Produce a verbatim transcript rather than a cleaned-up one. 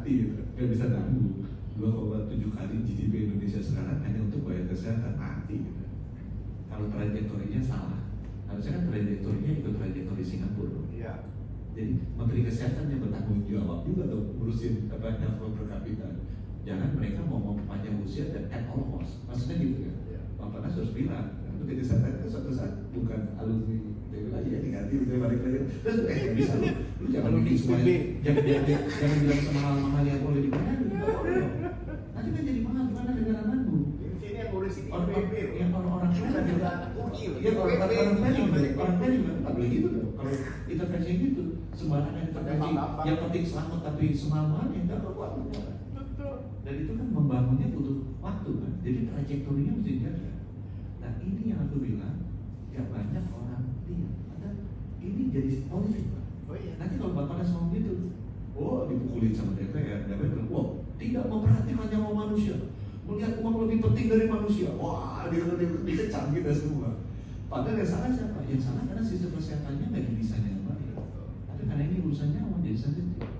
mati gitu, nggak bisa nanggung. dua koma tujuh kali G D P Indonesia sekarang hanya untuk bayar kesehatan, mati gitu. Kalau trajektorinya salah, harusnya kan trajektorinya ikut trajektori Singapura. Iya. Jadi Menteri Kesehatan yang bertanggung jawab juga tuh ngurusin apa health per kapita. Jangan mereka mau memperpanjang usia dan at all cost, maksudnya gitu kan? Iya. Bapak Nas harus bilang, untuk kesehatan kan suatu saat bukan alumni dari lagi ya diganti udah balik lagi. Terus eh nggak bisa lu, lu jangan bikin semuanya, jangan jangan jangan bilang semahal-mahal yang boleh dibayar. Nanti kan jadi mahal gimana negara maju? Ini yang ngurus ini Orang P B B. yang orang-orang Bukan juga U I. ya orang orang planning orang planning nggak boleh gitu loh. Kalau intervensi gitu sembarangan intervensi yang penting selamat tapi semamanya nggak berbuat negara. Dan itu kan membangunnya butuh waktu kan. Jadi trajektorinya mesti dijaga. Nah ini yang aku bilang nggak banyak orang lihat. Ada ini jadi politik Pak. Oh iya. Nanti kalau Bapak Nas ngomong gitu, oh dipukulin sama D P R, D P R bilang, wow tidak memperhatikan nyawa manusia, melihat uang lebih penting dari manusia. Wah, dia dia dikecam kita semua. Padahal yang salah siapa? Yang salah karena sistem kesehatannya nggak bisa yang baik. Tapi karena ini urusan nyawa jadi sensitif.